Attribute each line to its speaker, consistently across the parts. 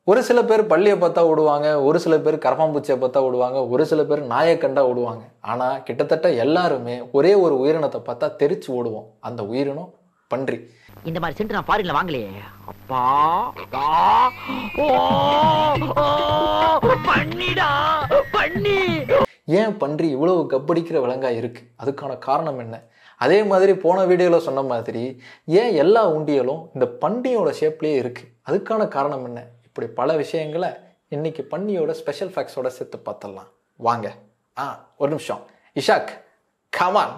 Speaker 1: ஒரு சில பேர் பள்ளியை பார்த்தா ஓடுவாங்க, ஒரு சில பேர் கரப்பாம்பூச்சியை பார்த்தா ஓடுவாங்க, ஒரு சில பேர் நாயை கண்டா ஓடுவாங்க. ஆனால் கிட்டத்தட்ட எல்லாருமே ஒரே ஒரு உயிரினத்தை பார்த்தா தெரிச்சு ஓடுவோம். அந்த உயிரினம் பன்றி.
Speaker 2: இந்த மாதிரி சென்ட் நான் ஃபாரின்ல வாங்கலையே. அப்பா பண்ணிடா பண்ணி.
Speaker 1: ஏன் பன்றி இவ்வளவு கப்படிக்கிற விலங்கா இருக்கு? அதுக்கான காரணம் என்ன? அதே மாதிரி போன வீடியோவில் சொன்ன மாதிரி ஏன் எல்லா உண்டியலும் இந்த பன்னியோட ஷேப்லேயே இருக்கு? அதுக்கான காரணம் என்ன? இப்படி பல விஷயங்களை இன்னைக்கு பன்னியோட ஸ்பெஷல் ஃபேக்ட்ஸோட சேர்த்து பார்த்துடலாம். வாங்க. ஒரு நிமிஷம். இஷாக், கமான்.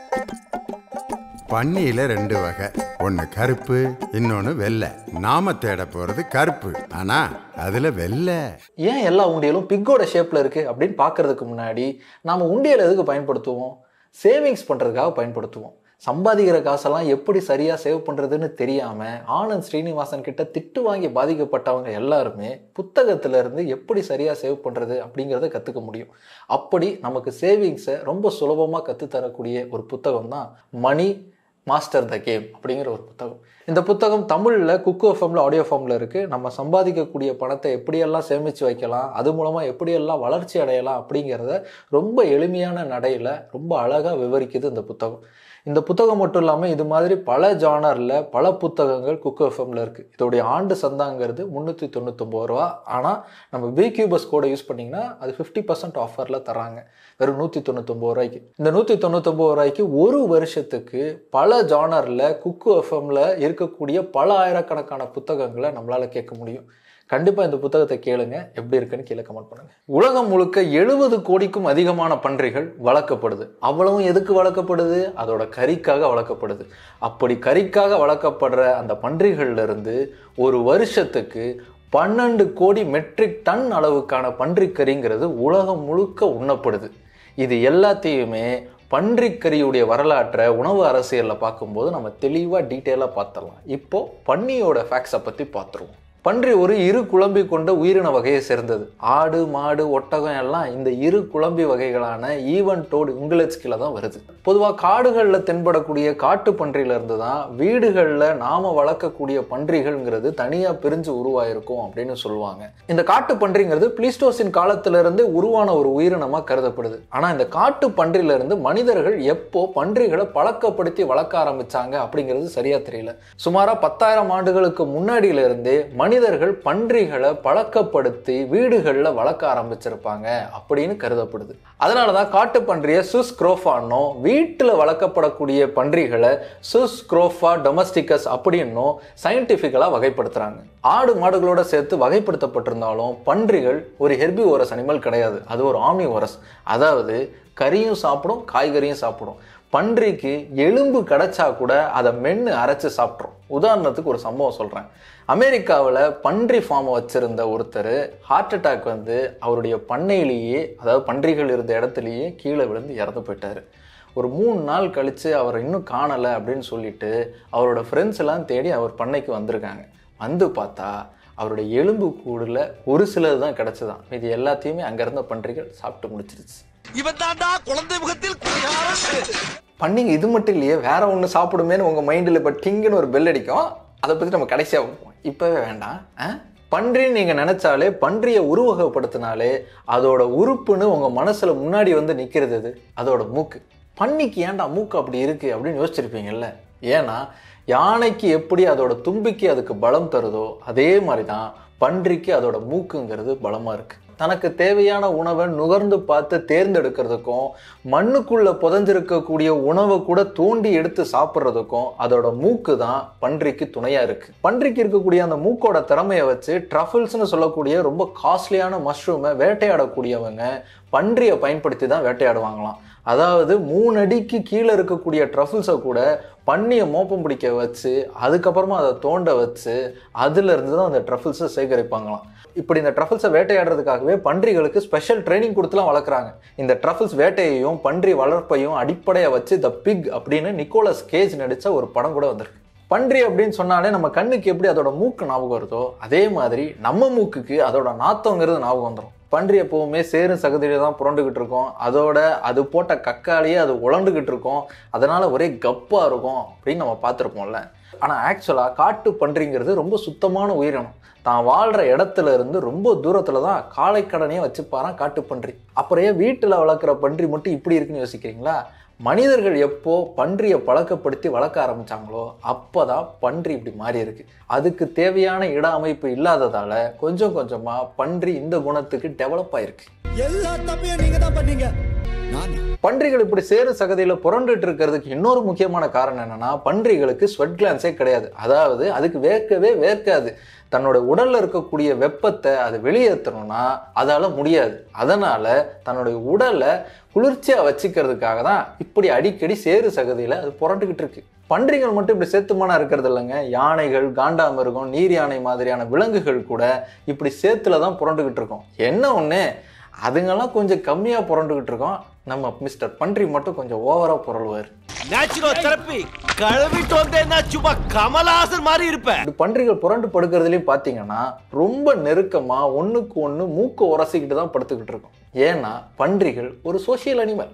Speaker 3: பன்னியில 2 வகை, ஒன்று கருப்பு, இன்னொன்று வெள்ளை. நாம தேட போறது கருப்பு, ஆனா அதுல வெள்ளை.
Speaker 1: ஏன் எல்லா உண்டியலும் பிக்கோட ஷேப்ல இருக்கு அப்படின்னு பாக்குறதுக்கு முன்னாடி நாம உண்டியல் எதுக்கு பயன்படுத்துவோம்? சேவிங்ஸ் பண்றதுக்காக பயன்படுத்துவோம். சம்பாதிக்கிற காசெல்லாம் எப்படி சரியா சேவ் பண்றதுன்னு தெரியாம ஆனந்த் ஸ்ரீனிவாசன் கிட்ட திட்டு வாங்கி பாதிக்கப்பட்டவங்க எல்லாருமே புத்தகத்துல இருந்து எப்படி சரியா சேவ் பண்றது அப்படிங்கிறத கத்துக்க முடியும். அப்படி நமக்கு சேவிங்ஸை ரொம்ப சுலபமா கத்துத்தரக்கூடிய ஒரு புத்தகம் தான் மணி மாஸ்டர் த கேம் அப்படிங்கிற ஒரு புத்தகம். இந்த புத்தகம் தமிழ்ல குக்கு எஃப்எம்ல ஆடியோ ஃபார்ம்ல இருக்கு. நம்ம சம்பாதிக்கக்கூடிய பணத்தை எப்படியெல்லாம் சேமிச்சு வைக்கலாம், அது மூலமா எப்படியெல்லாம் வளர்ச்சி அடையலாம் அப்படிங்கிறத ரொம்ப எளிமையான நடையில ரொம்ப அழகா விவரிக்குது இந்த புத்தகம். இந்த புத்தகம் மட்டும் இல்லாமல் இது மாதிரி பல ஜானரில் பல புத்தகங்கள் குக்கு எஃப்எம்ல இருக்குது. இதோடைய ஆண்டு சந்தாங்கிறது 399 ரூபா. ஆனால் நம்ம விக்யூபஸ் கோடை யூஸ் பண்ணிங்கன்னா அது 50% ஆஃபரில் தராங்க, வெறும் 199 ரூபாய்க்கு. இந்த 199 ரூபாய்க்கு ஒரு வருஷத்துக்கு பல ஜானரில் குக்கு எஃப்எம்ல இருக்கக்கூடிய பல ஆயிரக்கணக்கான புத்தகங்களை நம்மளால் கேட்க முடியும். கண்டிப்பாக இந்த புத்தகத்தை கேளுங்க. எப்படி இருக்குன்னு கீழே கமெண்ட் பண்ணுங்க. உலகம் முழுக்க 70 கோடிக்கும் அதிகமான பன்றிகள் வளர்க்கப்படுது. அவ்வளவும் எதுக்கு வளர்க்கப்படுது? அதோட கறிக்காக வளர்க்கப்படுது. அப்படி கறிக்காக வளர்க்கப்படுற அந்த பன்றிகள்ல இருந்து ஒரு வருஷத்துக்கு 12 கோடி மெட்ரிக் டன் அளவுக்கான பன்றிக்கறிங்கிறது உலகம் முழுக்க உண்ணப்படுது. இது எல்லாத்தையுமே பன்றிக்கறியுடைய வரலாற்றை உணவு அரசியலில் பார்க்கும்போது நம்ம தெளிவாக டீட்டெயிலாக பார்த்துடலாம். இப்போ பன்னியோட ஃபேக்ட்ஸை பற்றி பார்த்துருவோம். பன்றி ஒரு இரு குழம்பி கொண்ட உயிரின வகையை சேர்ந்தது. ஆடு, மாடு, ஒட்டகம் எல்லாம் இந்த இரு குழம்பி வகைகளான ஈவன் டோடு இங்கிலீஷ் கீழே தான் வருது. பொதுவாக காடுகளில் தென்படக்கூடிய காட்டு பன்றியில இருந்து தான் வீடுகளில் நாம வளர்க்கக்கூடிய பன்றிகள்ங்கிறது தனியாக பிரிஞ்சு உருவாயிருக்கும் அப்படின்னு சொல்லுவாங்க. இந்த காட்டு பன்றிங்கிறது பிளிஸ்டோசின் காலத்திலிருந்து உருவான ஒரு உயிரினமாக கருதப்படுது. ஆனால் இந்த காட்டு பன்றியில இருந்து மனிதர்கள் எப்போ பன்றிகளை பழக்கப்படுத்தி வளர்க்க ஆரம்பிச்சாங்க அப்படிங்கிறது சரியா தெரியல. சுமாரா 10,000 ஆண்டுகளுக்கு முன்னாடியில இருந்தே மனிதர்கள் பன்றிகளை பழக்கப்படுத்தி வீடுகளில் வளர்க்க ஆரம்பிச்சிருப்பாங்க அப்படின்னு கருதப்படுது. அதனாலதான் காட்டு பன்றியை சுஸ் குரோஃபானோ, வீட்டில் வளர்க்கப்படக்கூடிய பன்றிகளை சுஸ் குரோஃபா டொமஸ்டிகஸ் அப்படின்னும் சயின்டிபிக்கலா வகைப்படுத்துறாங்க. ஆடு மாடுகளோட சேர்த்து வகைப்படுத்தப்பட்டிருந்தாலும் பன்றிகள் ஒரு ஹெர்பிவோரஸ் அனிமல் கிடையாது. அது ஒரு ஆம்னிவோரஸ். அதாவது கறியும் சாப்பிடும், காய்கறியும் சாப்பிடும். பன்றிக்கு எலும்பு கிடைச்சா கூட அதை மென்று அரைச்சு சாப்பிட்றோம். உதாரணத்துக்கு ஒரு சம்பவம் சொல்கிறேன். அமெரிக்காவில் பன்றி ஃபார்மை வச்சிருந்த ஒருத்தர் ஹார்ட் அட்டாக் வந்து அவருடைய பண்ணையிலேயே, அதாவது பன்றிகள் இருந்த இடத்துலையே கீழே விழுந்து இறந்து போயிட்டார். ஒரு 3 நாள் கழித்து அவரை இன்னும் காணலை அப்படின்னு சொல்லிட்டு அவரோட ஃப்ரெண்ட்ஸ் எல்லாம் தேடி அவர் பண்ணைக்கு வந்திருக்காங்க. வந்து பார்த்தா அவருடைய எலும்பு கூடுல ஒரு சிலது தான் கிடைச்சதான். இது எல்லாத்தையுமே அங்கே இருந்த பன்றிகள் சாப்பிட்டு முடிச்சிருச்சு.
Speaker 4: குழந்தை முகத்தில்
Speaker 1: பன்னிங்க இது மட்டும் இல்லையே, வேற ஒன்று சாப்பிடுமேன்னு உங்கள் மைண்டில் இப்போ டிங்குன்னு ஒரு பெல் அடிக்கும். அதை பற்றி நம்ம கடைசியாக வைப்போம், இப்போவே வேண்டாம். பன்றின்னு நீங்கள் நினச்சாலே, பன்றியை உருவகப்படுத்தினாலே அதோட உறுப்புன்னு உங்கள் மனசில் முன்னாடி வந்து நிற்கிறது அது அதோட மூக்கு. பன்னிக்கு ஏன்டா மூக்கு அப்படி இருக்குது அப்படின்னு யோசிச்சிருப்பீங்கல்ல. ஏன்னா யானைக்கு எப்படி அதோட தும்பிக்கை அதுக்கு பலம் தருதோ அதே மாதிரி தான் பன்றிக்கு அதோட மூக்குங்கிறது பலமாக இருக்குது. தனக்கு தேவையான உணவை நுகர்ந்து பார்த்து தேர்ந்தெடுக்கிறதுக்கும் மண்ணுக்குள்ள புதைஞ்சிருக்கக்கூடிய உணவை கூட தோண்டி எடுத்து சாப்பிட்றதுக்கும் அதோட மூக்கு தான் பன்றிக்கு துணையா இருக்கு. பன்றிக்கு இருக்கக்கூடிய அந்த மூக்கோட திறமையை வச்சு ட்ரஃபிள்ஸ்னு சொல்லக்கூடிய ரொம்ப காஸ்ட்லியான மஷ்ரூமை வேட்டையாடக்கூடியவங்க பன்றியை பயன்படுத்தி தான் வேட்டையாடுவாங்களாம். அதாவது 3 அடிக்கு கீழே இருக்கக்கூடிய ட்ரஃபிள்ஸை கூட பன்னியை மோப்பம் பிடிக்க வச்சு அதுக்கப்புறமா அதை தோண்ட வச்சு அதுல இருந்து தான் அந்த ட்ரஃபிள்ஸை சேகரிப்பாங்களாம். இப்படி இந்த ட்ரஃபிள்ஸை வேட்டையாடுறதுக்காகவே பன்றிகளுக்கு ஸ்பெஷல் ட்ரைனிங் கொடுத்துலாம் வளர்க்குறாங்க. இந்த ட்ரஃபிள்ஸ் வேட்டையையும் பன்றி வளர்ப்பையும் அடிப்படையை வச்சு த பிக் அப்படின்னு நிக்கோலஸ் கேஜ் நடித்த ஒரு படம் கூட வந்திருக்கு. பன்றி அப்படின்னு சொன்னாலே நம்ம கண்ணுக்கு எப்படி அதோட மூக்கு ஞாபகம் வருதோ அதே மாதிரி நம்ம மூக்குக்கு அதோட நாத்தங்கிறது ஞாபகம் வந்துடும். பன்றி எப்பவுமே சேரும் சகதியில தான் புரண்டுகிட்டு இருக்கும். அதோட அது போட்ட கக்காலேயே அது உழண்டுகிட்டு இருக்கும். அதனால ஒரே கப்பா இருக்கும் அப்படின்னு நம்ம பார்த்துருப்போம்ல. ஆனால் ஆக்சுவலாக காட்டு பன்றிங்கிறது ரொம்ப சுத்தமான உயிரினம். தான் வாழ்கிற இடத்துல இருந்து ரொம்ப தூரத்தில் தான் காளைக்கடனையே வச்சுப்பாரான் காட்டு பன்றி. அப்புறம் வீட்டில் வளர்க்குற பன்றி மட்டும் இப்படி இருக்குன்னு யோசிக்கிறீங்களா? மனிதர்கள் எப்போ பன்றியை பழக்கப்படுத்தி வளர்க்க ஆரம்பிச்சாங்களோ அப்போதான் பன்றி இப்படி மாறி இருக்கு. அதுக்கு தேவையான இட அமைப்பு இல்லாததால கொஞ்சம் கொஞ்சமா பன்றி இந்த குணத்துக்கு டெவலப் ஆயிருக்கு.
Speaker 4: எல்லா தப்பையும் நீங்க தான் பண்ணீங்க.
Speaker 1: பன்றிகள் இப்படி சேறு சகதியில புரண்டுட்டு இருக்கிறதுக்கு இன்னொரு முக்கியமான காரணம் என்னன்னா, பன்றிகளுக்கு ஸ்வெட் கிளான்ஸே கிடையாது. அதாவது அதுக்கு வேர்க்கவே வேர்க்காது. தன்னோட உடல்ல இருக்கக்கூடிய வெப்பத்தை அது வெளியேற்றணும்னா அதால முடியாது. அதனால தன்னுடைய உடலை குளிர்ச்சியா வச்சுக்கிறதுக்காக தான் இப்படி அடிக்கடி சேறு சகதியில அது புரண்டுகிட்டு இருக்கு. பன்றிகள் மட்டும் இப்படி சேத்துமானா இருக்கிறது இல்லைங்க. யானைகள், காண்டாமிருகம், நீர் யானை மாதிரியான விலங்குகள் கூட இப்படி சேத்துல தான் புரண்டுகிட்டு இருக்கோம். என்ன ஒண்ணு, அதுங்கெல்லாம் கொஞ்சம் கம்மியா புரண்டுகிட்டு இருக்கோம். நம்ம மிஸ்டர் பன்றி மட்டும் கொஞ்சம் ஓவரா புரளுவார்.
Speaker 4: நேச்சுரல் தெரப்பி கழுவிட்டு வந்தேன்னா சும்மா கமலஹாசன் மாதிரி இருப்பேன்.
Speaker 1: பன்றிகள் புரண்டு படுக்கிறதுலயும் பாத்தீங்கன்னா ரொம்ப நெருக்கமா ஒண்ணுக்கு ஒண்ணு மூக்க உரசிக்கிட்டு தான் படுத்துக்கிட்டு இருக்கும். ஏன்னா பன்றிகள் ஒரு சோசியல் அனிமல்.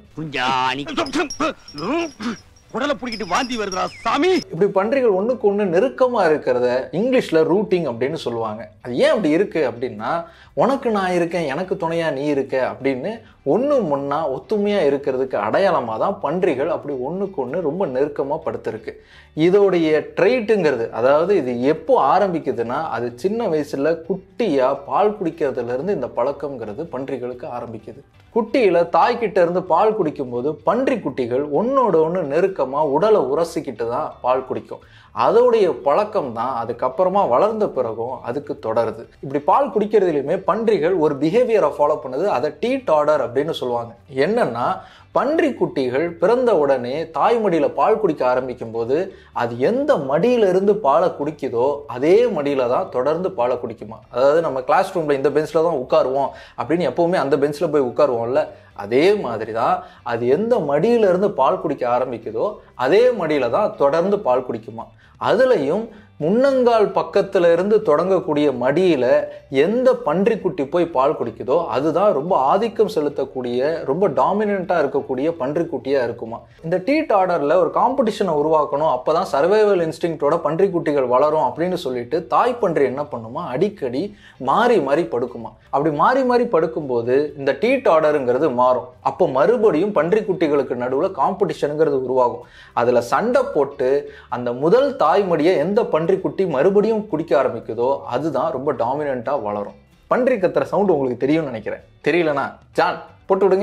Speaker 4: உடலை பிடிக்கிட்டு வாந்தி வருதுடா சாமி.
Speaker 1: இப்படி பன்றிகள் ஒண்ணுக்கு ஒண்ணு நெருக்கமா இருக்கிறத இங்கிலீஷ்ல ரூட்டிங் அப்படின்னு சொல்லுவாங்க. அது ஏன் அப்படி இருக்கு அப்படின்னா, உனக்கு நான் இருக்கேன், எனக்கு துணையா நீ இருக்க அப்படின்னு ஒண்ணு முன்னா ஒத்துமையா இருக்கிறதுக்கு அடையாளமா தான் பன்றிகள் அப்படி ஒண்ணுக்கு ஒண்ணு ரொம்ப நெருக்கமா படுத்திருக்கு. இதோடைய ட்ரெய்ட்டுங்கிறது, அதாவது இது எப்போ ஆரம்பிக்குதுன்னா, அது சின்ன வயசுல குட்டியா பால் குடிக்கிறதுல இருந்து இந்த பழக்கம்ங்கிறது பன்றிகளுக்கு ஆரம்பிக்குது. குட்டியில தாய்கிட்ட இருந்து பால் குடிக்கும் போது பன்றி குட்டிகள் ஒன்னோட ஒன்று நெருக்கமா உடலை உரசிக்கிட்டு தான் பால் குடிக்கும். அதோடைய பழக்கம் தான் அதுக்கப்புறமா வளர்ந்த பிறகும் அதுக்கு தொடருது. இப்படி பால் குடிக்கிறதுலையுமே பன்றிகள் ஒரு பிஹேவியரை ஃபாலோ பண்ணுது. அதை டீட் ஆர்டர் அப்படின்னு சொல்லுவாங்க. என்னன்னா, பன்றி குட்டிகள் பிறந்த உடனே தாய் மடியில பால் குடிக்க ஆரம்பிக்கும் போது அது எந்த மடியில இருந்து பாலை குடிக்குதோ அதே மடியில தான் தொடர்ந்து பாலை குடிக்குமா. அதாவது நம்ம கிளாஸ் ரூம்ல இந்த பெஞ்ச்ல தான் உட்காருவோம் அப்படின்னு எப்பவுமே அந்த பெஞ்ச்ல போய் உட்காருவோம்ல, அதே மாதிரி தான் அது எந்த மடியில இருந்து பால் குடிக்க ஆரம்பிக்குதோ அதே மடியில தான் தொடர்ந்து பால் குடிக்குமா. அதுலயும் முன்னங்கால் பக்கத்துல இருந்து தொடங்கக்கூடிய மடியில எந்த பன்றிக்குட்டி போய் பால் குடிக்குதோ அதுதான் ரொம்ப ஆதிக்கம் செலுத்தக்கூடிய, ரொம்ப டாமினண்டா இருக்கக்கூடிய பன்றிக்குட்டியா இருக்குமா. இந்த டீட் ஆர்டர்ல ஒரு காம்படிஷனை உருவாக்கணும், அப்பதான் சர்வைவல் இன்ஸ்டிங்க்டோட பன்றிக்குட்டிகள் வளரும் அப்படின்னு சொல்லிட்டு தாய் பன்றி என்ன பண்ணுமா, அடிக்கடி மாறி மாறி படுக்குமா. அப்படி மாறி மாறி படுக்கும்போது இந்த டீட் ஆர்டருங்கிறது மாறும். அப்போ மறுபடியும் பன்றிக்குட்டிகளுக்கு நடுவில் காம்படிஷனுங்கிறது உருவாகும். அதுல சண்டை போட்டு அந்த முதல் தாய்மடியை எந்த பன்றிக்குட்டி மறுபடியும் குடிக்க ஆரம்பிக்குதோ அதுதான் ரொம்ப டாமினண்டா வளரும். பன்றி கத்துற சவுண்ட் உங்களுக்கு தெரியும்னு நினைக்கிறேன். தெரியலனா ஜான் போட்டு விடுங்க.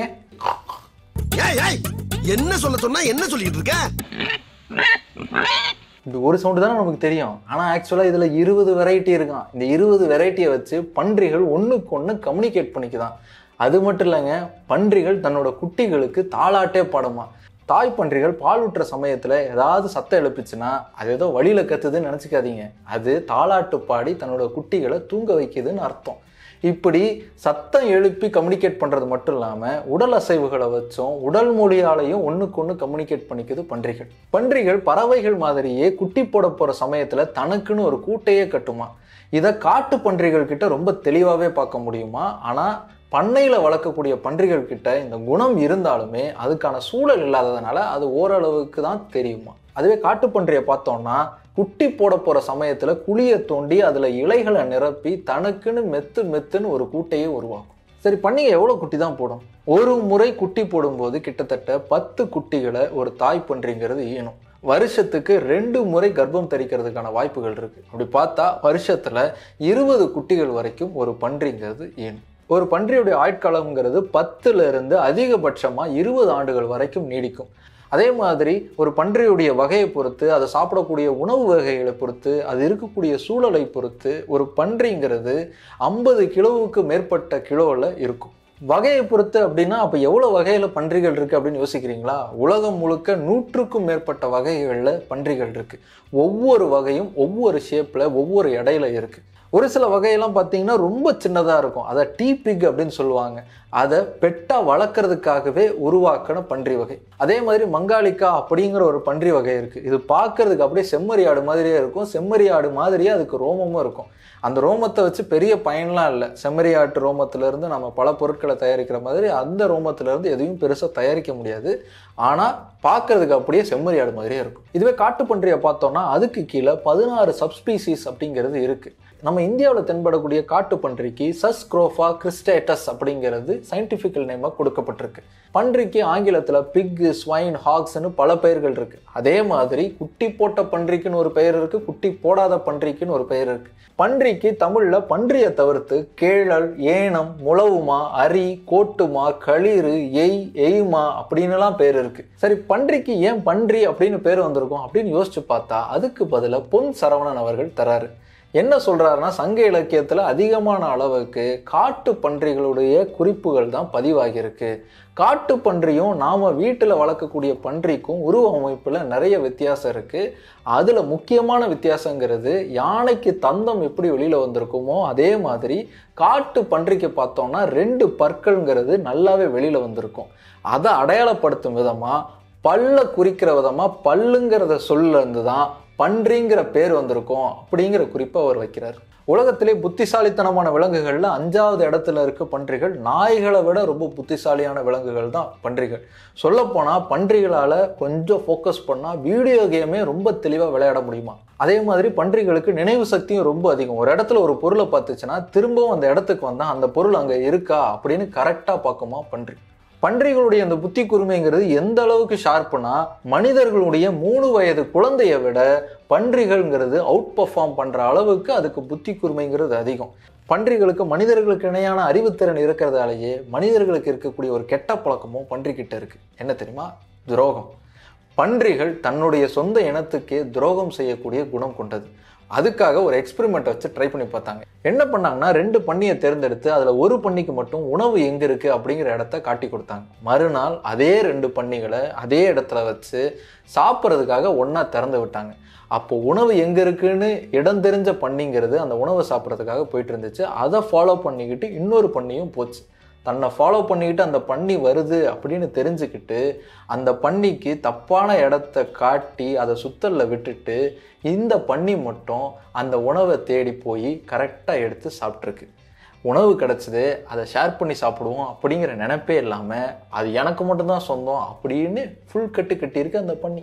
Speaker 4: என்ன சொல்ல சொன்னா என்ன சொல்லிட்டு இருக்க?
Speaker 1: இந்த ஒரு சவுண்டு தானே நமக்கு தெரியும். ஆனால் ஆக்சுவலாக இதில் 20 வெரைட்டி இருக்கான். இந்த 20 வெரைட்டியை வச்சு பன்றிகள் ஒன்றுக்கு ஒன்று கம்யூனிகேட் பண்ணிக்குதான். அது மட்டும் இல்லைங்க, பன்றிகள் தன்னோட குட்டிகளுக்கு தாலாட்டே பாடுமா. தாய் பன்றிகள் பால் ஊட்டுற சமயத்தில் ஏதாவது சத்தம் எழுப்பிச்சுன்னா அது ஏதோ வழியில் கத்துதுன்னு நினச்சிக்காதீங்க. அது தாலாட்டு பாடி தன்னோட குட்டிகளை தூங்க வைக்குதுன்னு அர்த்தம். இப்படி சத்தம் எழுப்பி கம்யூனிகேட் பண்ணுறது மட்டும் இல்லாமல் உடல் அசைவுகளை வச்சும் உடல் மொழியாலையும் ஒன்றுக்கு ஒன்று கம்யூனிகேட் பண்ணிக்குது பன்றிகள். பன்றிகள் பறவைகள் மாதிரியே குட்டி போட போகிற சமயத்தில் தனக்குன்னு ஒரு கூட்டையே கட்டுமா. இதை காட்டு பன்றிகள் கிட்ட ரொம்ப தெளிவாகவே பார்க்க முடியுமா. ஆனால் பண்ணையில் வளர்க்கக்கூடிய பன்றிகள் கிட்ட இந்த குணம் இருந்தாலுமே அதுக்கான சூழல் இல்லாததுனால அது ஓரளவுக்கு தான் தெரியுமா. அதுவே காட்டுப்பன்றியை பார்த்தோம்னா குட்டி போட போகிற சமயத்தில் குழியை தோண்டி அதில் இலைகளை நிரப்பி தனக்குன்னு மெத்துன்னு ஒரு கூட்டையே உருவாக்கும். சரி, பன்னிகை எவ்வளோ குட்டி தான் போடும்? ஒரு முறை குட்டி போடும்போது கிட்டத்தட்ட 10 குட்டிகளை ஒரு தாய் பன்றிங்கிறது ஈனும். வருஷத்துக்கு 2 முறை கர்ப்பம் தரிக்கிறதுக்கான வாய்ப்புகள் இருக்கு. அப்படி பார்த்தா வருஷத்துல 20 குட்டிகள் வரைக்கும் ஒரு பன்றிங்கிறது ஈனும். ஒரு பன்றியுடைய ஆயுட்காலம்ங்கிறது 10ல இருந்து அதிகபட்சமா 20 ஆண்டுகள் வரைக்கும் நீடிக்கும். அதே மாதிரி ஒரு பன்றியுடைய வகையை பொறுத்து, அதை சாப்பிடக்கூடிய உணவு வகைகளை பொறுத்து, அது இருக்கக்கூடிய சூழலை பொறுத்து ஒரு பன்றிங்கிறது 50 கிலோவுக்கு மேற்பட்ட கிலோவில் இருக்கும். வகையை பொறுத்து அப்படின்னா அப்போ எவ்வளோ வகையில் பன்றிகள் இருக்குது அப்படின்னு யோசிக்கிறீங்களா? உலகம் முழுக்க 100க்கும் மேற்பட்ட வகைகளில் பன்றிகள் இருக்குது. ஒவ்வொரு வகையும் ஒவ்வொரு ஷேப்பில் ஒவ்வொரு எடையில இருக்குது. ஒரு சில வகையெல்லாம் பார்த்தீங்கன்னா ரொம்ப சின்னதாக இருக்கும். அதை டீ பிக் அப்படின்னு சொல்லுவாங்க. அதை பெட்டா வளர்க்குறதுக்காகவே உருவாக்கின பன்றி வகை. அதே மாதிரி மங்காளிக்கா அப்படிங்கிற ஒரு பன்றி வகை இருக்குது. இது பார்க்கறதுக்கு அப்படியே செம்மறி ஆடு மாதிரியே இருக்கும். செம்மறி ஆடு மாதிரியே அதுக்கு ரோமமும் இருக்கும். அந்த ரோமத்தை வச்சு பெரிய பயன்லாம் இல்லை. செம்மறி ஆட்டு ரோமத்திலேருந்து நம்ம பல பொருட்களை தயாரிக்கிற மாதிரி அந்த ரோமத்திலேருந்து எதையும் பெருசாக தயாரிக்க முடியாது. ஆனால் பார்க்கறதுக்கு அப்படியே செம்மறி ஆடு மாதிரியே இருக்கும். இதுவே காட்டுப்பன்றியை பார்த்தோம்னா அதுக்கு கீழே 16 சப்ஸ்பீசிஸ் அப்படிங்கிறது இருக்குது. நம்ம இந்தியாவில் தென்படக்கூடிய காட்டுப்பன்றிக்கு சஸ்க்ரோஃபா கிறிஸ்டேட்டஸ் அப்படிங்கிறது சயின்டிஃபிக்கல் நேமாக கொடுக்கப்பட்டிருக்கு. பன்றிக்கு ஆங்கிலத்தில் பிக்கு, ஸ்வைன், ஹாக்ஸ்னு பல பெயர்கள் இருக்குது. அதே மாதிரி குட்டி போட்ட பன்றிக்குன்னு ஒரு பெயர் இருக்குது, குட்டி போடாத பன்றிக்குன்னு ஒரு பெயர் இருக்குது. பன்றிக்கு தமிழில் பன்றியை தவிர்த்து கேழல், ஏனம், முழவுமா, அரி, கோட்டுமா, களிறு, எய்மா அப்படின்னுலாம் பேர் இருக்குது. சரி, பன்றிக்கு ஏன் பன்றி அப்படின்னு பேர் வந்திருக்கும் அப்படின்னு யோசிச்சு பார்த்தா அதுக்கு பதிலாக பொன் சரவணன் அவர்கள் தராரு. என்ன சொல்றாருன்னா, சங்க இலக்கியத்தில் அதிகமான அளவுக்கு காட்டு பன்றிகளுடைய குறிப்புகள் தான் பதிவாகியிருக்கு. காட்டு பன்றியும் நாம வீட்டில் வளர்க்கக்கூடிய பன்றிக்கும் உருவ அமைப்பில் நிறைய வித்தியாசம் இருக்கு. அதுல முக்கியமான வித்தியாசங்கிறது யானைக்கு தந்தம் எப்படி வெளியில வந்திருக்குமோ அதே மாதிரி காட்டு பன்றிக்கு பார்த்தோம்னா 2 பற்கள்ங்கிறது நல்லாவே வெளியில வந்திருக்கும். அதை அடையாளப்படுத்தும் விதமா பல்ல குறிக்கிற விதமா பல்லுங்கிறத சொல்ல இருந்து தான் பன்றிங்கிற பேர் வந்திருக்கும் அப்படிங்கிற குறிப்பை அவர் வைக்கிறார். உலகத்திலே புத்திசாலித்தனமான விலங்குகளில் 5வது இடத்துல இருக்க பன்றிகள். நாய்களை விட ரொம்ப புத்திசாலியான விலங்குகள் தான் பன்றிகள். சொல்லப்போனால் பன்றிகளால் கொஞ்சம் ஃபோக்கஸ் பண்ணால் வீடியோ கேமே ரொம்ப தெளிவாக விளையாட முடியுமா. அதே மாதிரி பன்றிகளுக்கு நினைவு சக்தியும் ரொம்ப அதிகம். ஒரு இடத்துல ஒரு பொருளை பார்த்துச்சுன்னா திரும்பவும் அந்த இடத்துக்கு வந்தால் அந்த பொருள் அங்கே இருக்கா அப்படின்னு கரெக்டாக பார்க்குமா பன்றி. பன்றிகளுடைய அந்த புத்தி கூர்மைங்கிறது எந்த அளவுக்கு ஷார்ப்புனா மனிதர்களுடைய 3 வயது குழந்தையை விட பன்றிகள்ங்கிறது அவுட் பர்ஃபார்ம் பண்ணுற அளவுக்கு அதுக்கு புத்தி கூர்மைங்கிறது அதிகம். பன்றிகளுக்கு மனிதர்களுக்கு இணையான அறிவுத்திறன் இருக்கிறதாலேயே மனிதர்களுக்கு இருக்கக்கூடிய ஒரு கெட்ட பழக்கமும் பன்றிக்கிட்ட இருக்கு. என்ன தெரியுமா? துரோகம். பன்றிகள் தன்னுடைய சொந்த இனத்துக்கே துரோகம் செய்யக்கூடிய குணம் கொண்டது. அதுக்காக ஒரு எக்ஸ்பெரிமெண்ட் வச்சு ட்ரை பண்ணி பார்த்தாங்க. என்ன பண்ணாங்கன்னா 2 பன்னியை தேர்ந்தெடுத்து அதில் ஒரு பன்னிக்கு மட்டும் உணவு எங்கே இருக்குது அப்படிங்கிற இடத்த காட்டி கொடுத்தாங்க. மறுநாள் அதே 2 பன்னிகளை அதே இடத்துல வச்சு சாப்பிட்றதுக்காக ஒன்றா திறந்து விட்டாங்க. அப்போ உணவு எங்கே இருக்குன்னு இடம் தெரிஞ்ச பன்னிங்கிறது அந்த உணவை சாப்பிட்றதுக்காக போயிட்டு இருந்துச்சு. அதை ஃபாலோ பண்ணிக்கிட்டு இன்னொரு பன்னியும் போச்சு. தன்னை ஃபாலோ பண்ணிக்கிட்டு அந்த பன்னி வருது அப்படின்னு தெரிஞ்சுக்கிட்டு அந்த பன்னிக்கு தப்பான இடத்த காட்டி அதை சுத்தலில் விட்டுட்டு இந்த பன்னி மட்டும் அந்த உணவை தேடி போய் கரெக்டாக எடுத்து சாப்பிட்ருக்கு. உணவு கிடச்சிது, அதை ஷேர் பண்ணி சாப்பிடுவோம் அப்படிங்கிற நினைப்பே இல்லாமல் அது எனக்கு மட்டும்தான் சொந்தம் அப்படின்னு ஃபுல் கட்டியிருக்கு அந்த பன்னி.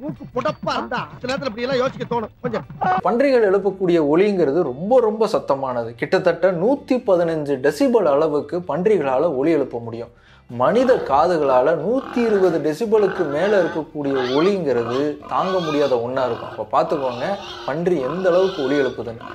Speaker 1: பன்றிகள் எழுப்பக்கூடிய ஒலிங்கிறது ரொம்ப ரொம்ப சத்தமானது. கிட்டத்தட்ட 115 டெசிபல் அளவுக்கு பன்றிகளால் ஒலி எழுப்ப முடியும். மனித காதுகளால் 120 டெசிபலுக்கு மேலே இருக்கக்கூடிய ஒலிங்கிறது தாங்க முடியாத ஒன்றா இருக்கும். அப்போ பார்த்துக்கோங்க பன்றி எந்த அளவுக்கு ஒலி எழுப்புதுன்னு.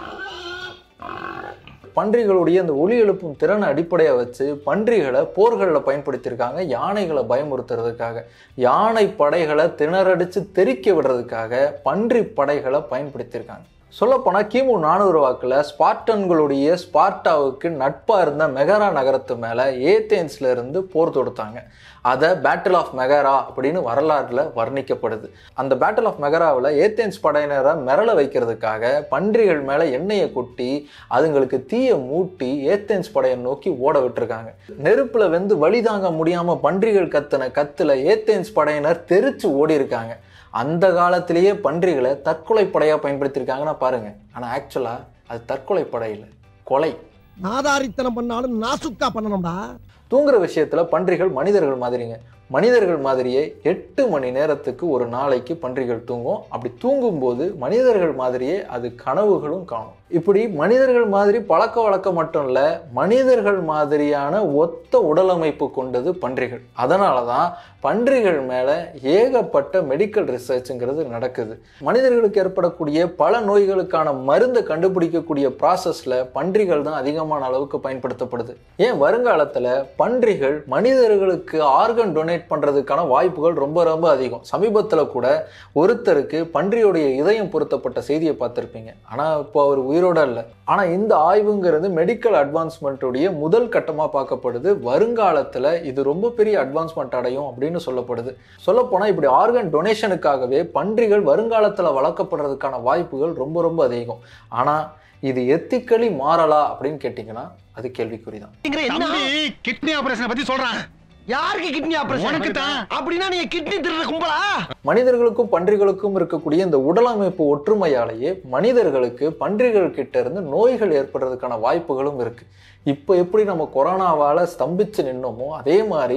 Speaker 1: பன்றிகளுடைய அந்த ஒலி எழுப்பும் திறனை அடிப்படையாக வச்சு பன்றிகளை போர்களில் பயன்படுத்தியிருக்காங்க. யானைகளை பயமுறுத்துறதுக்காக, யானை படைகளை திணறடிச்சு தெறிக்க விடுறதுக்காக பன்றி படைகளை பயன்படுத்தியிருக்காங்க. சொல்லப்போனால் கிமு 400 வாக்கில் ஸ்பார்டன்களுடைய ஸ்பார்ட்டாவுக்கு நட்பாக இருந்த மெகாரா நகரத்து மேலே ஏத்தேன்ஸ்ல இருந்து போர் தொடுத்தாங்க. அதை பேட்டில் ஆஃப் மெகாரா அப்படின்னு வரலாறுல வர்ணிக்கப்படுது. அந்த பேட்டில் ஆஃப் மெகாராவில் ஏத்தேன்ஸ் படையினரை மிரள வைக்கிறதுக்காக பன்றிகள் மேலே எண்ணெயை கொட்டி அதுங்களுக்கு தீயை மூட்டி ஏத்தேன்ஸ் படையை நோக்கி ஓட விட்டுருக்காங்க. நெருப்பில் வெந்து வழி தாங்க முடியாமல் பன்றிகள் கத்துன கத்துல ஏத்தேன்ஸ் படையினர் தெரிச்சு ஓடி இருக்காங்க. அந்த காலத்திலேயே பன்றிகளை தற்கொலை படையாக பயன்படுத்தியிருக்காங்கன்னா பாருங்க. ஆனால் ஆக்சுவலாக அது தற்கொலை படை இல்லை, கொலை.
Speaker 5: நாதாரித்தனம் பண்ணாலும் நாசுக்கா பண்ணணும்டா.
Speaker 1: தூங்குற விஷயத்துல பன்றிகள் மனிதர்கள் மாதிரிங்க. மனிதர்கள் மாதிரியே 8 மணி நேரத்துக்கு ஒரு நாளைக்கு பன்றிகள் தூங்கும். அப்படி தூங்கும்போது மனிதர்கள் மாதிரியே அது கனவுகளும் காணும். இப்படி மனிதர்கள் மாதிரி பழக்க வழக்கம் மட்டும் இல்லை, மனிதர்கள் மாதிரியான ஒத்த உடலமைப்பு கொண்டது பன்றிகள். அதனால தான் பன்றிகள் மேலே ஏகப்பட்ட மெடிக்கல் ரிசர்ச்சுங்கிறது நடக்குது. மனிதர்களுக்கு ஏற்படக்கூடிய பல நோய்களுக்கான மருந்தை கண்டுபிடிக்கக்கூடிய ப்ராசஸில் பன்றிகள் தான் அதிகமான அளவுக்கு பயன்படுத்தப்படுது. ஏன் வருங்காலத்தில் பன்றிகள் மனிதர்களுக்கு ஆர்கன் டொனேட் பண்ணுறதுக்கான வாய்ப்புகள் ரொம்ப ரொம்ப அதிகம். சமீபத்தில் கூட ஒருத்தருக்கு பன்றியோடைய இதயம் பொருத்தப்பட்ட செய்தியை பார்த்துருப்பீங்க. ஆனால் இப்போ அவர் உயிரோட இல்லை. ஆனால் இந்த ஆய்வுங்கிறது மெடிக்கல் அட்வான்ஸ்மெண்ட்டுடைய முதல் கட்டமாக பார்க்கப்படுது. வருங்காலத்தில் இது ரொம்ப பெரிய அட்வான்ஸ்மெண்ட் அடையும் அப்படின்னு சொல்லப்படுது. சொல்லப்போனால் இப்படி ஆர்கன் டொனேஷனுக்காகவே பன்றிகள் வருங்காலத்தில் வளர்க்கப்படுறதுக்கான வாய்ப்புகள் ரொம்ப ரொம்ப அதிகம். ஆனால் இது எத்திக்கலி மாறலா அப்படின்னு கேட்டீங்கன்னா அது கேள்விக்குறிதான்.
Speaker 5: கிட்னி ஆபரேஷனை பத்தி சொல்றான். யாருக்கு கிட்னி ஆபரேஷன்? உனக்கு தான். அப்படினா நீ கிட்னி திருடுற கும்பலா?
Speaker 1: மனிதர்களுக்கும் பன்றிகளுக்கும் இருக்கக்கூடிய இந்த உடலமைப்பு ஒற்றுமையாலேயே மனிதர்களுக்கு பன்றிகள் கிட்ட இருந்து நோய்கள் ஏற்படுறதுக்கான வாய்ப்புகளும் இருக்கு. இப்போ எப்படி நம்ம கொரோனாவால ஸ்தம்பிச்சு நின்னோமோ அதே மாதிரி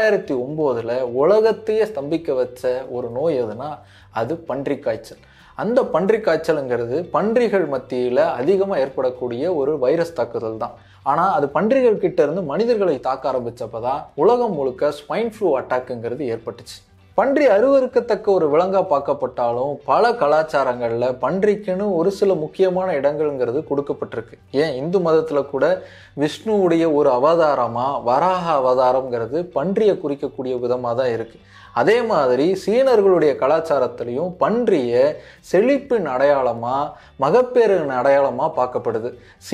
Speaker 1: 2009 உலகத்தையே ஸ்தம்பிக்க வச்ச ஒரு நோய் எதுனா அது பன்றி காய்ச்சல். அந்த பன்றி காய்ச்சலுங்கிறது பன்றிகள் மத்தியில் அதிகமாக ஏற்படக்கூடிய ஒரு வைரஸ் தாக்குதல் தான். ஆனால் அது பன்றிகள் கிட்ட இருந்து மனிதர்களை தாக்க ஆரம்பிச்சப்பதான் உலகம் முழுக்க ஸ்வைன் ஃப்ளூ அட்டாக்குங்கிறது ஏற்பட்டுச்சு. பன்றி அருவருக்கத்தக்க ஒரு விலங்கா பார்க்கப்பட்டாலும் பல கலாச்சாரங்கள்ல பன்றிக்குன்னு ஒரு சில முக்கியமான இடங்கள்ங்கிறது கொடுக்கப்பட்டிருக்கு. ஏன் இந்து மதத்துல கூட விஷ்ணுவுடைய ஒரு அவதாரமா வராக அவதாரம்ங்கிறது பன்றியை குறிக்கக்கூடிய விதமாக தான் இருக்கு. அதே மாதிரி சீனர்களுடைய கலாச்சாரத்திலையும் பன்றிய செழிப்பின் அடையாளமா மகப்பேறின் அடையாளமா பார்க்கப்படுது.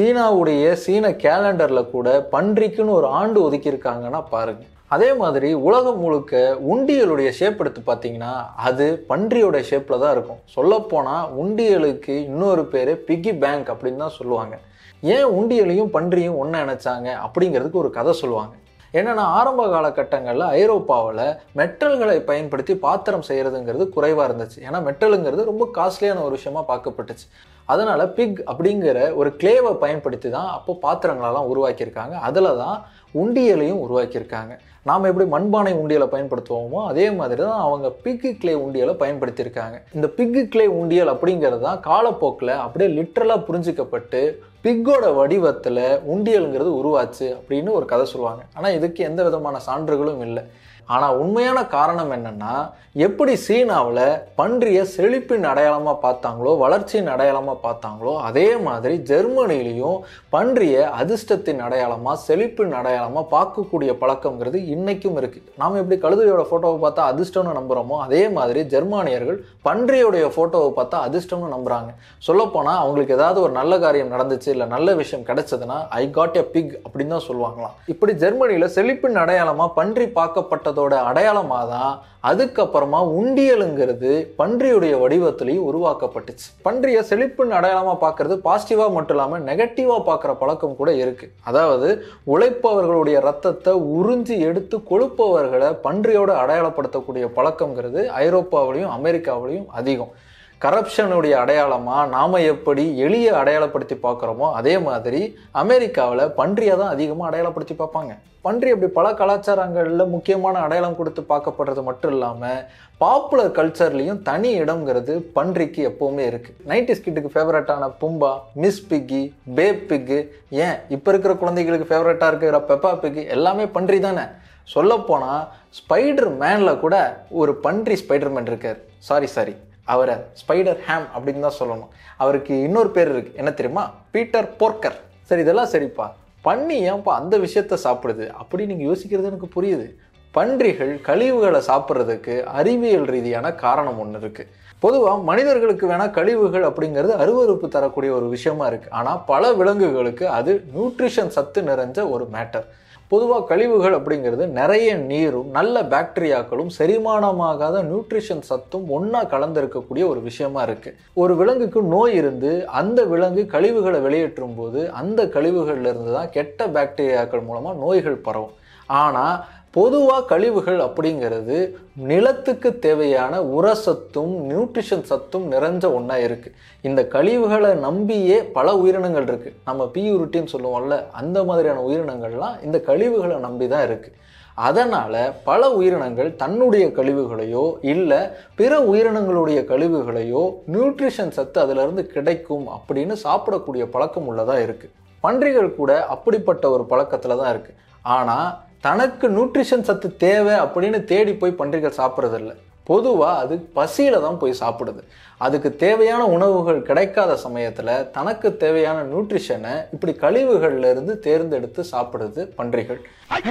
Speaker 1: சீன கேலண்டர்ல கூட பன்றிக்குன்னு ஒரு ஆண்டு ஒதுக்கியிருக்காங்கன்னா பாருங்க. அதே மாதிரி உலகம் முழுக்க உண்டியலுடைய ஷேப் எடுத்து பார்த்தீங்கன்னா அது பன்றியோட ஷேப்பில் தான் இருக்கும். சொல்லப்போனால் உண்டியலுக்கு இன்னொரு பேர் பிக்கி பேங்க் அப்படின்னு தான் சொல்லுவாங்க. ஏன் உண்டியலையும் பன்றியும் ஒன்று நினைச்சாங்க அப்படிங்கிறதுக்கு ஒரு கதை சொல்லுவாங்க. என்னென்னா ஆரம்ப காலகட்டங்களில் ஐரோப்பாவில் மெட்டல்களை பயன்படுத்தி பாத்திரம் செய்கிறதுங்கிறது குறைவாக இருந்துச்சு. ஏன்னா மெட்டலுங்கிறது ரொம்ப காஸ்ட்லியான ஒரு விஷயமா பார்க்கப்பட்டுச்சு. அதனால் பிக் அப்படிங்கிற ஒரு கிளேவை பயன்படுத்தி தான் அப்போ பாத்திரங்களெல்லாம் உருவாக்கியிருக்காங்க. அதில் தான் உண்டியலையும் உருவாக்கியிருக்காங்க. நாம் எப்படி மண்பானை உண்டியலை பயன்படுத்துவோமோ அதே மாதிரி தான் அவங்க பிக்கு கிளே உண்டியலை பயன்படுத்தியிருக்காங்க. இந்த பிக்கு கிளே உண்டியல் அப்படிங்கிறது தான் காலப்போக்கில் அப்படியே லிட்ரலாக புரிஞ்சிக்கப்பட்டு பிக்கோட வடிவத்தில் உண்டியலுங்கிறது உருவாச்சு அப்படின்னு ஒரு கதை சொல்லுவாங்க. ஆனால் இதுக்கு எந்த விதமான சான்றுகளும் இல்லை. ஆனால் உண்மையான காரணம் என்னென்னா எப்படி சீனாவில் பன்றியை செழிப்பின் அடையாளமாக பார்த்தாங்களோ வளர்ச்சியின் அடையாளமாக பார்த்தாங்களோ அதே மாதிரி ஜெர்மனிலையும் பன்றியை அதிர்ஷ்டத்தின் அடையாளமாக செழிப்பின் அடையாளமாக பார்க்கக்கூடிய பழக்கங்கிறது இன்றைக்கும் இருக்குது. நாம் எப்படி கழுதையோட ஃபோட்டோவை பார்த்தா அதிர்ஷ்டம்னு நம்புகிறோமோ அதே மாதிரி ஜெர்மானியர்கள் பன்றியோடைய ஃபோட்டோவை பார்த்தா அதிர்ஷ்டம்னு நம்புகிறாங்க. சொல்லப்போனால் அவங்களுக்கு ஏதாவது ஒரு நல்ல காரியம் நடந்துச்சு இல்லை நல்ல விஷயம் கிடைச்சதுன்னா ஐ காட் எ பிக் அப்படின்னு தான் சொல்லுவாங்களாம். இப்படி ஜெர்மனியில் செழிப்பின் அடையாளமாக பன்றி பார்க்கப்பட்டது அடையாளமாக தான் அதுக்கப்புறமா உண்டியலுங்கிறது பன்றியுடைய வடிவத்திலையும் உருவாக்கப்பட்டுச்சு. பன்றியை செழிப்பின் அடையாளமா பார்க்கறது பாசிட்டிவா மட்டும் இல்லாம நெகட்டிவா பார்க்குற பழக்கம் கூட இருக்கு. அதாவது உழைப்பவர்களுடைய ரத்தத்தை உறிஞ்சி எடுத்து கொழுப்பவர்களை பன்றியோட அடையாளப்படுத்தக்கூடிய பழக்கம்ங்கிறது ஐரோப்பாவிலையும் அமெரிக்காவிலையும் அதிகம். கரப்ஷனுடைய அடையாளமாக நாம் எப்படி எளிய அடையாளப்படுத்தி பார்க்குறோமோ அதே மாதிரி அமெரிக்காவில் பன்றியை தான் அதிகமாக அடையாளப்படுத்தி பார்ப்பாங்க. பன்றி அப்படி பல கலாச்சாரங்களில் முக்கியமான அடையாளம் கொடுத்து பார்க்கப்படுறது மட்டும் இல்லாமல் பாப்புலர் கல்ச்சர்லேயும் தனி இடம்ங்கிறது பன்றிக்கு எப்போவுமே இருக்குது. 90s கிட்டுக்கு ஃபேவரட்டான பும்பா, மிஸ் பிக்கி, பேப் பிக்கு, ஏன் இப்போ இருக்கிற குழந்தைகளுக்கு ஃபேவரட்டாக இருக்கிற பெப்பா பிக்கு எல்லாமே பன்றி தானே. சொல்லப்போனால் ஸ்பைடர் மேனில் கூட ஒரு பன்றி ஸ்பைடர்மேன் இருக்கார். சாரி அவரை ஸ்பைடர் ஹேம் அப்படின்னு தான் சொல்லணும். அவருக்கு இன்னொரு பேர் இருக்கு, என்ன தெரியுமா? Peter Porker. சரி, இதெல்லாம் சரிப்பா, பன்னி ஏன்ப்பா அந்த விஷயத்த சாப்பிடுது அப்படி நீங்கள் யோசிக்கிறது எனக்கு புரியுது. பன்றிகள் கழிவுகளை சாப்பிட்றதுக்கு அறிவியல் ரீதியான காரணம் ஒன்று இருக்குது. பொதுவாக மனிதர்களுக்கு வேணால் கழிவுகள் அப்படிங்கிறது அருவருப்பு தரக்கூடிய ஒரு விஷயமா இருக்குது. ஆனால் பல விலங்குகளுக்கு அது நியூட்ரிஷன் சத்து நிறைஞ்ச ஒரு மேட்டர். பொதுவாக கழிவுகள் அப்படிங்கிறது நிறைய நீரும் நல்ல பாக்டீரியாக்களும் செரிமானமாகாத நியூட்ரிஷன் சத்தும் ஒன்றா கலந்திருக்கக்கூடிய ஒரு விஷயமா இருக்குது. ஒரு விலங்குக்கு நோய் இருந்து அந்த விலங்கு கழிவுகளை வெளியேற்றும் போது அந்த கழிவுகள்ல இருந்து தான் கெட்ட பாக்டீரியாக்கள் மூலமாக நோய்கள் பரவும். ஆனால் பொதுவாக கழிவுகள் அப்படிங்கிறது நிலத்துக்கு தேவையான உரசத்தும் நியூட்ரிஷன் சத்தும் நிறைஞ்ச ஒன்றா இருக்குது. இந்த கழிவுகளை நம்பியே பல உயிரினங்கள் இருக்குது. நம்ம பியூரிட்டின்னு சொல்லுவோம்ல, அந்த மாதிரியான உயிரினங்கள்லாம் இந்த கழிவுகளை நம்பி தான் இருக்குது. அதனால் பல உயிரினங்கள் தன்னுடைய கழிவுகளையோ இல்லை பிற உயிரினங்களுடைய கழிவுகளையோ நியூட்ரிஷன் சத்து அதிலிருந்து கிடைக்கும் அப்படின்னு சாப்பிடக்கூடிய பழக்கம் உள்ளதாக இருக்குது. பன்றிகள் கூட அப்படிப்பட்ட ஒரு பழக்கத்தில் தான் இருக்குது. ஆனால் தனக்கு நியூட்ரிஷன் சத்து தேவை அப்படின்னு தேடி போய் பன்றிகள் சாப்பிட்றதில்ல. பொதுவாக அது பசியில் தான் போய் சாப்பிடுது. அதுக்கு தேவையான உணவுகள் கிடைக்காத சமயத்தில் தனக்கு தேவையான நியூட்ரிஷனை இப்படி கழிவுகள்ல இருந்து தேர்ந்தெடுத்து சாப்பிடுது பன்றிகள்.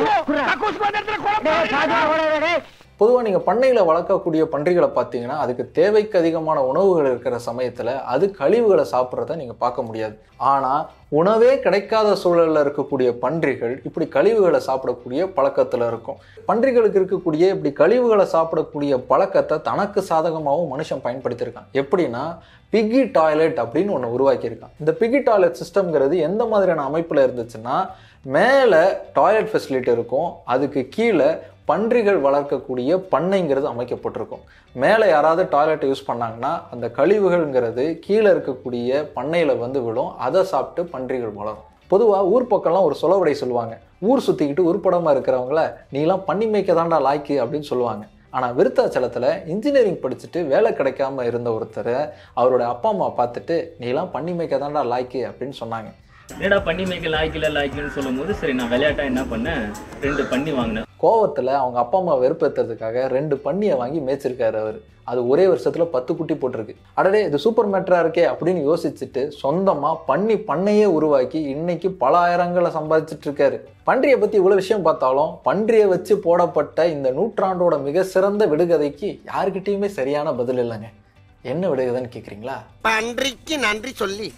Speaker 1: பொதுவாக நீங்கள் பண்ணையில் வளர்க்கக்கூடிய பன்றிகளை பார்த்தீங்கன்னா அதுக்கு தேவைக்கு அதிகமான உணவுகள் இருக்கிற சமயத்தில் அது கழிவுகளை சாப்பிட்றத நீங்கள் பார்க்க முடியாது. ஆனால் உணவே கிடைக்காத சூழலில் இருக்கக்கூடிய பன்றிகள் இப்படி கழிவுகளை சாப்பிடக்கூடிய பழக்கத்தில் இருக்கும். பன்றிகளுக்கு இருக்கக்கூடிய இப்படி கழிவுகளை சாப்பிடக்கூடிய பழக்கத்தை தனக்கு சாதகமாகவும் மனுஷன் பயன்படுத்தியிருக்கான். எப்படின்னா பிக்கி டாய்லெட் அப்படின்னு ஒன்று உருவாக்கியிருக்கான். இந்த பிக்கி டாய்லெட் சிஸ்டம்ங்கிறது எந்த மாதிரியான அமைப்பில் இருந்துச்சுன்னா, மேலே டாய்லெட் ஃபெசிலிட்டி இருக்கும், அதுக்கு கீழே பன்றிகள் வளர்க்கக்கூடிய பண்ணைங்கிறது அமைக்கப்பட்டிருக்கும். மேலே யாராவது டாய்லெட்டை யூஸ் பண்ணாங்கன்னா அந்த கழிவுகள்ங்கிறது கீழே இருக்கக்கூடிய பண்ணையில் வந்து விழும், அதை சாப்பிட்டு பன்றிகள் வளரும். பொதுவாக ஊர் பக்கம்லாம் ஒரு சொலவடை சொல்லுவாங்க, ஊர் சுற்றிக்கிட்டு உருப்படமாக இருக்கிறவங்கள நீலாம் பண்ணி மேய்க்க தாண்டா லாய்க்கு அப்படின்னு சொல்லுவாங்க. ஆனால் விருத்தாச்சலத்தில் இன்ஜினியரிங் படிச்சுட்டு வேலை கிடைக்காம இருந்த ஒருத்தர் அவரோட அப்பா அம்மா பார்த்துட்டு நீலாம் பண்ணி மேய்க்க தாண்டா லாய்க்கு அப்படின்னு சொன்னாங்க.
Speaker 6: என்னடா பண்ணி மேய்க்க லாய்க்குன்னு சொல்லும் போது சரி நான் விளையாட்டா என்ன பண்ணேன், 2 பண்ணி வாங்கினேன்.
Speaker 1: கோவத்தில் அவங்க அப்பா அம்மா வெறுப்பேற்றுறதுக்காக 2 பன்னியை வாங்கி மேய்ச்சிருக்காரு அவர். அது ஒரே வருஷத்தில் 10 குட்டி போட்டிருக்கு. அடடே இது சூப்பர் மேட்டரா இருக்கே அப்படின்னு யோசிச்சுட்டு சொந்தமாக பண்ணையே உருவாக்கி இன்னைக்கு பல ஆயிரங்களை சம்பாதிச்சுட்டு இருக்காரு. பன்றியை பற்றி இவ்வளோ விஷயம் பார்த்தாலும் பன்றியை வச்சு போடப்பட்ட இந்த நூற்றாண்டோட மிக சிறந்த விடுகதைக்கு யாருக்கிட்டையுமே சரியான பதில் இல்லைங்க. என்ன விடுகதைன்னு கேட்குறீங்களா?
Speaker 7: பன்றிக்கு நன்றி சொல்லி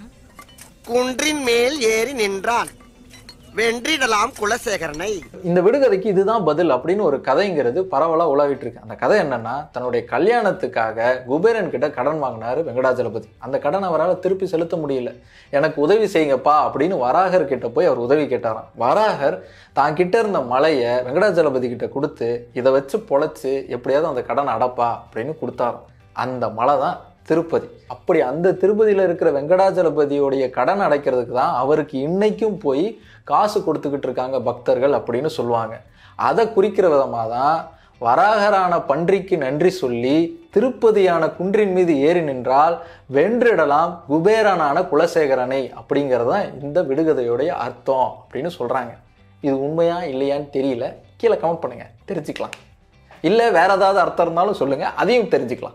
Speaker 7: குன்றின் மேல் ஏறி நின்றான், வென்றிடலாம் குலசேகரனை.
Speaker 1: இந்த விடுகதைக்கு இதுதான் பதில் அப்படின்னு ஒரு கதைங்கிறது பரவலாக உலாவிட்டு இருக்கு. அந்த கதை என்னன்னா, தன்னுடைய கல்யாணத்துக்காக குபேரன் கிட்ட கடன் வாங்கினாரு வெங்கடாஜலபதி. அந்த கடன் அவரால் திருப்பி செலுத்த முடியல. எனக்கு உதவி செய்யுங்கப்பா அப்படின்னு வராகர் கிட்ட போய் அவர் உதவி கேட்டாராம். வராகர் தான் கிட்ட இருந்த மலையை வெங்கடாஜலபதி கிட்ட கொடுத்து இதை வச்சு பொழைச்சு எப்படியாவது அந்த கடனை அடப்பா அப்படின்னு கொடுத்தாராம். அந்த மலை தான் திருப்பதி. அப்படி அந்த திருப்பதியில் இருக்கிற வெங்கடாஜலபதியோடைய கடன் அடைக்கிறதுக்கு தான் அவருக்கு இன்னைக்கும் போய் காசு கொடுத்துக்கிட்டு இருக்காங்க பக்தர்கள் அப்படின்னு சொல்லுவாங்க. அதை குறிக்கிற விதமாக தான் வராகரான பன்றிக்கு நன்றி சொல்லி திருப்பதியான குன்றின் மீது ஏறி நின்றால் வென்றிடலாம் குபேரனான குலசேகரனை அப்படிங்கிறது தான் இந்த விடுகதையோடைய அர்த்தம் அப்படின்னு சொல்கிறாங்க. இது உண்மையா இல்லையான்னு தெரியல, கீழே கமெண்ட் பண்ணுங்க, தெரிஞ்சுக்கலாம். இல்லை வேற ஏதாவது அர்த்தம் இருந்தாலும் சொல்லுங்க, அதையும் தெரிஞ்சுக்கலாம்.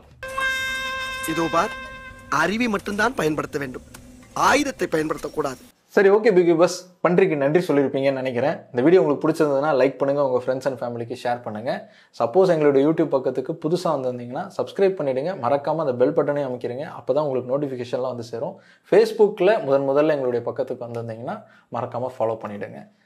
Speaker 7: இதோ பார், அறிவை மட்டும்தான் பயன்படுத்த வேண்டும், ஆயுதத்தை பயன்படுத்தக்கூடாது.
Speaker 1: சரி, ஓகே பிகி பஸ், பன்றிக்கு நன்றி சொல்லியிருப்பீங்கன்னு நினைக்கிறேன். இந்த வீடியோ உங்களுக்கு பிடிச்சிருந்ததுன்னா லைக் பண்ணுங்கள், உங்கள் ஃப்ரெண்ட்ஸ் அண்ட் ஃபேமிலிக்கு ஷேர் பண்ணுங்கள். சப்போஸ் எங்களுடைய யூடியூப் பக்கத்துக்கு புதுசாக வந்திருந்தீங்கன்னா சப்ஸ்கிரைப் பண்ணிவிடுங்க, மறக்காமல் அந்த பெல் பட்டனையும் அமைக்கிறீங்க, அப்போ தான் உங்களுக்கு நோட்டிஃபிகேஷன்லாம் வந்து சேரும். ஃபேஸ்புக்கில் முதல்ல எங்களுடைய பக்கத்துக்கு வந்திருந்தீங்கன்னா மறக்காமல் ஃபாலோ பண்ணிவிடுங்க.